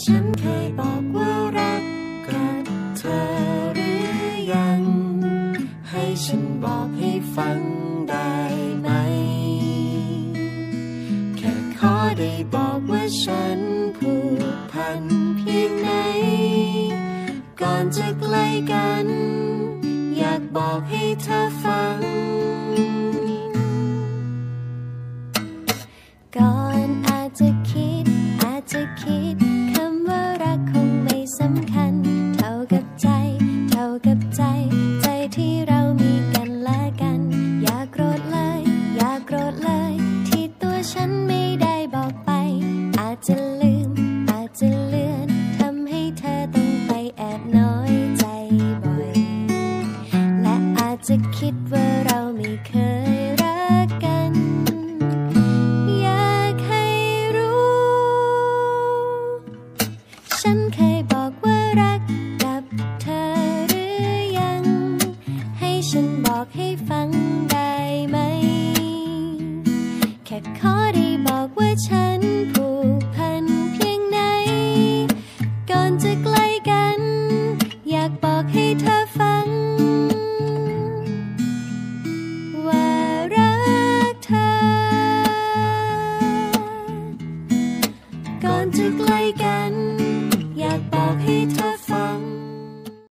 ฉันเคยบอกว่ารักกับเธอหรือยังให้ฉันบอกให้ฟังได้ไหมแค่ขอได้บอกว่าฉันผูกพันเพียงไหนก่อนจะใกล้กันอยากบอกให้เธอฟังก่อนอาจจะคิดคำว่ารักคงไม่สำคัญเท่ากับใจที่เรามีกันและกันอย่าโกรธเลยที่ตัวฉันไม่ได้บอกไปอาจจะลืมเลือนทำให้เธอต้องไปแอบน้อยใจบ่อยและอาจจะคิดว่าเราไม่เคยรักกันอยากให้รู้ฉันเคยบอกว่ารักกับเธอหรือยังให้ฉันบอกให้ฟังได้ไหมแค่ขอได้บอกว่าฉัน